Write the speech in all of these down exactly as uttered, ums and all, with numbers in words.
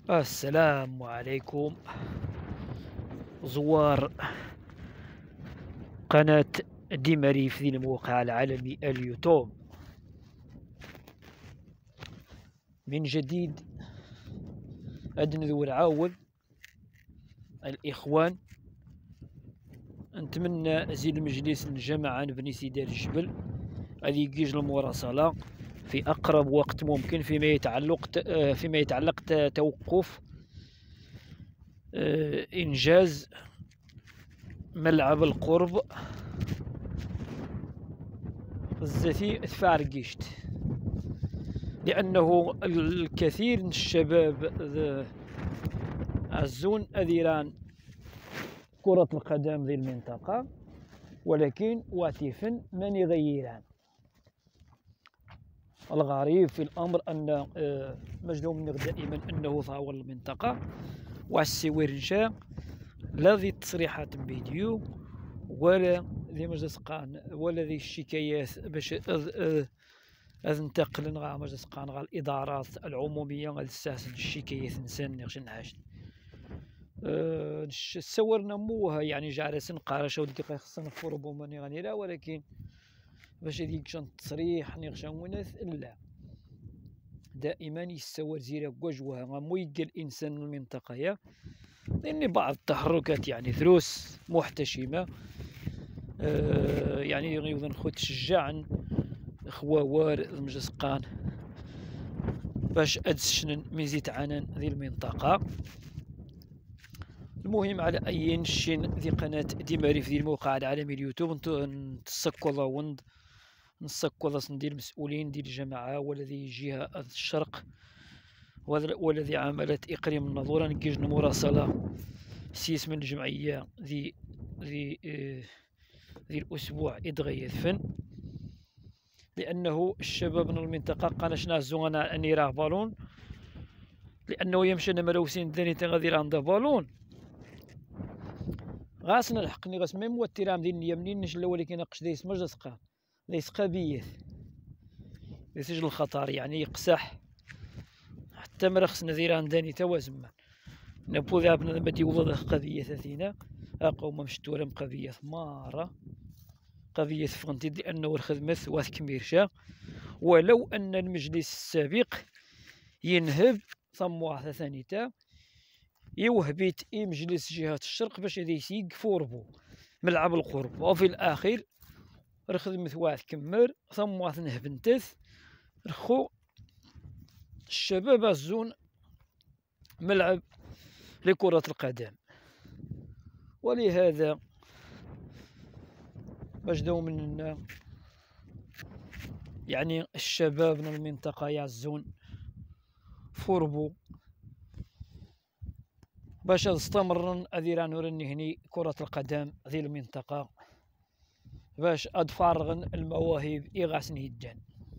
السلام عليكم زوار قناة ديماري في الموقع العالمي اليوتيوب. من جديد غادي ندور عاود الإخوان. نتمنى زي المجلس الجماعة بني سيدي الجبل غادي يجيج المراسلة في أقرب وقت ممكن فيما يتعلق فيما يتعلق توقف إنجاز ملعب القرب الزاتي تفارقيشت، لأنه الكثير من الشباب عزون أذيران كرة القدم ذي المنطقة، ولكن واتفن من يغيران. الغريب في الأمر أن مجدهم دائما أنه طاول المنطقة والسويرنشا لا ذي تصريحات فيديو ولا ذي مجلس قان ولا ذي الشكايات باش أذ ننتقل غا مجلس قان غا الإدارات العمومية غا تستحسن الشكايات نسان نغش نعاش أه سورنا موها يعني جالسين قارشة ودي خصنا نفربو ماني غنيرا، ولكن باش هذيك شان تصريح نغشا وناس لا دائما يستور زيرا وجوها غمو يلقى الإنسان المنطقة يا لأن بعض التحركات يعني ثروس محتشمة أه يعني غيظن خو تشجع خوار المجلس قان باش أدسشن ميزيت عنان ذي المنطقة. المهم على أي نشين ذي قناة ديماري في الموقع العالمي اليوتيوب نتسكوض وند نسكوض ندير المسؤولين ديال الجماعة والذي جهة الشرق والذي عملت إقليم النظورة نكيج مراسلة سيس من الجمعية ذي ذي ذي الأسبوع إدغي فن، لأنه الشباب من المنطقة قالش نازو أنا أني راه بالون، لأنه يمشي أنا مروسين داني تنغادي عندها بالون غاسنا الحقني غاس ميم والتيرام ديال اليمنين نشلا، ولكن ناقش دايس مجلس قا دايس قبيث يسجل الخطر يعني يقسح حتى مرخص نذير عندني توازما نبو ذابنا بدي وضع قضية ثينا أقوم مشتورة قضية مارة قضية فغنتي لأنه الخدمة واث كميرشا، ولو أن المجلس السابق ينهب ثم واحدة ثانية يوهبيت إي مجلس جهة الشرق باش هذا يسيق فوربو ملعب القرب، وفي الأخير رخدمة واحد كمر ثم واحد نهبنتث رخو الشباب الزون ملعب لكرة القدم. ولهذا مجدو مننا يعني الشباب من المنطقة يعزون فوربو باش استمر أذيران ورني هني كرة القدم ذي المنطقة باش أدفارغن المواهب إغاسن هيدان.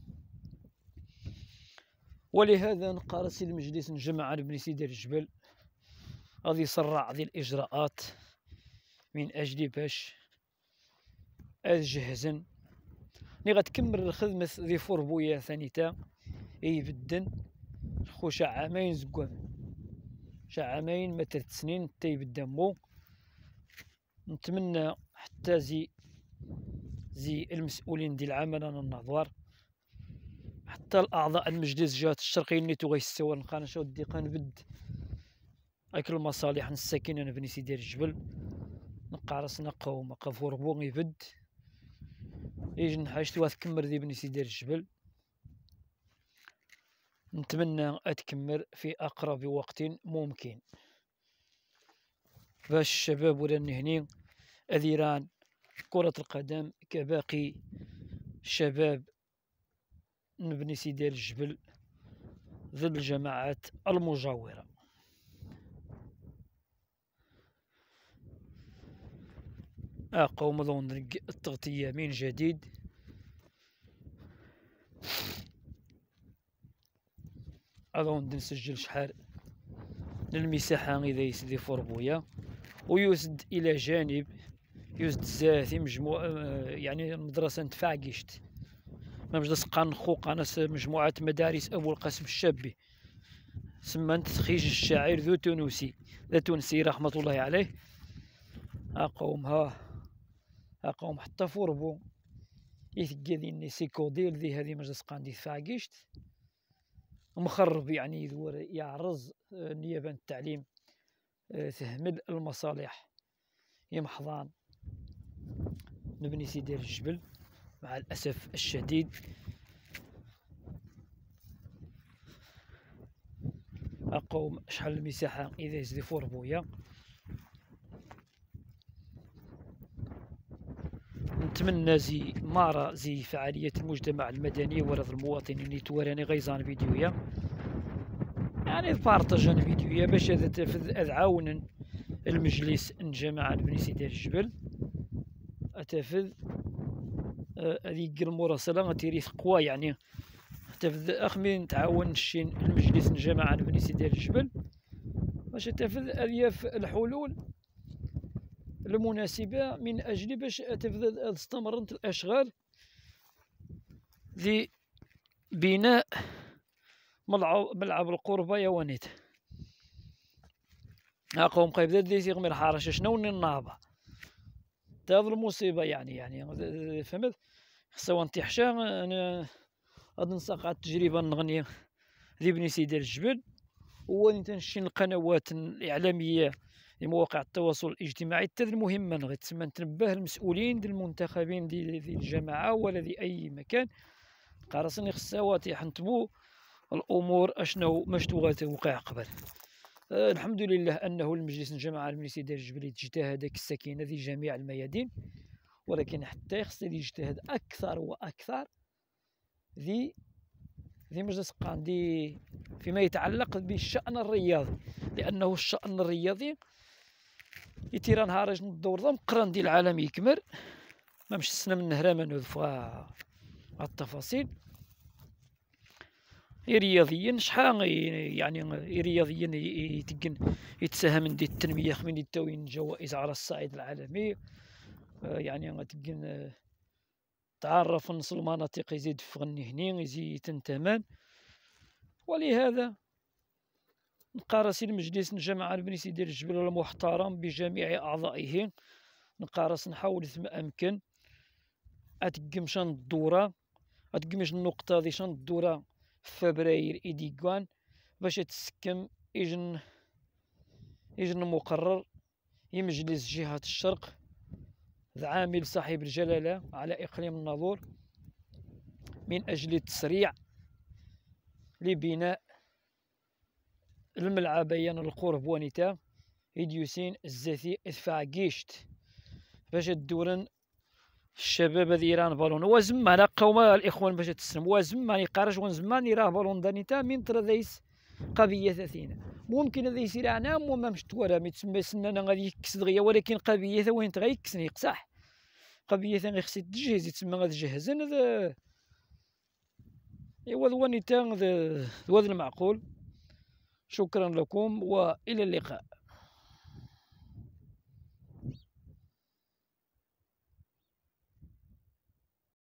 ولهذا نقارس المجلس نجمع بني سيدي الجبل غادي يسرع ذي الإجراءات من أجل باش أجهزن ني غتكمل الخدمة ذي فوربويا ثانيتا إي بدن خوش عامين زكوان شا عامين ما تلت سنين تيبدا مو. نتمنى حتى زي زي المسؤولين ديال العمل النظار حتى الأعضاء المجلس جهة الشرقية نيتو غيستوى نقانشو ودي قنبد هاك المصالح نساكن أنا بني سيدي الجبل نقارس نقاوم قفور بو غيبد يجي نحاجت واث كمر ذي بني سيدي الجبل. نتمنى أتكمل في أقرب وقت ممكن باش الشباب ولا هني أذيران كرة القدم كباقي شباب نبني سيدي الجبل ضد الجماعات المجاورة. أقوم ظن التغطية من جديد أظن نسجل شحال للمساحة إذا يسدي فوربويا ويسد إلى جانب يسد زاثي مجموعة يعني مدرسة نتفاقشت ما مجلس قان خوق أنا مجموعة مدارس أبو القاسم الشابي سمنت خيج الشاعر ذو تونسي ذا تونسي رحمة الله عليه. أقوم ها أقوم حتى فوربو يثقى سيكوديل ذي هذه مجلس قاندي فاقيشت مخرب يعني يدور يعرض نيابة التعليم تهمل المصالح يمحضان نبني سيدي الجبل مع الأسف الشديد. أقوم شحال المساحة إذا يزدي فوربويا. نتمنى زي مارا زي فعالية المجتمع المدني ورد المواطنين اللي تواراني غيزان فيديويا يعني بارطاجان فيديويا باش هذا عاون المجلس الجماعة بني سيدي الجبل أتفذ هذيك المراسلة غتيريث قوى يعني أتفذ أخمي نتعاون الشين المجلس الجماعة بني سيدي الجبل باش أتفذ ألياف الحلول المناسبة من أجل باش تستمرت الأشغال ذي بناء ملعب القربة يا ونيت. أقوم قيب ذات ذي غير حارش شنو النابة هذا المصيبة يعني يعني فهمت خصها وانتي حشا أنا غادي نساق على التجربة نغني ذي بني سيدي الجبل واني تنشين القنوات الإعلامية لمواقع التواصل الاجتماعي حتى المهمة غير تسمى نتنبه المسؤولين ديال المنتخبين ديال الجماعة ولا دي أي مكان قارصني خصها واتي حنتبو الأمور أشنو مشتو غتوقع قبل. أه الحمد لله أنه المجلس الجماعة بني سيدي الجبل اجتهد السكينة في جميع الميادين ولكن حتى يخص يجتهد أكثر وأكثر ذي ذي مجلس قاندي فيما يتعلق بالشأن الرياضي لأنه الشأن الرياضي يتيران هارج الدور ذا مقران ديال العالم يكمر ما مش السنة من نهرة ما نذفها التفاصيل رياضيا شحال يعني رياضيا يتقن يتساهم من دي التنمية من التوين جوائز على الصعيد العالمي يعني غتقن تعرف نص المناطق يزيد في غني هني يزيد تنتمان. ولهذا نقارس المجلس الجماعة بني سيدي الجبل المحترم بجميع أعضائه نقارس نحاول ثم أمكن أتقم شان الدورة أتقمش النقطة ذي شان الدورة في فبراير إيديكوان باش تسكم إجن إجن مقرر يمجلس جهة الشرق ذا عامل صاحب الجلالة على إقليم الناظور من أجل التسريع لبناء الملعبين القرب ونتا إديوسين الزاثي إثفاقيشت باش الدورن الشباب هذي يران بالون وزمان قوم الإخوان باش تسلم وزمان يقارج وزمان يراه بالون دانيتا من ترى ذيس قضية ثلاثين ممكن هذا يصير عنام وما مش تورا ما تسمى سنانا غادي يكس دغيا ولكن قضية وين تغا يكسني صح قضية ثاني خصك تجهز تسمى غادي تجهزن هذا ايوا ذوانيتا هذا المعقول. شكرا لكم وإلى اللقاء.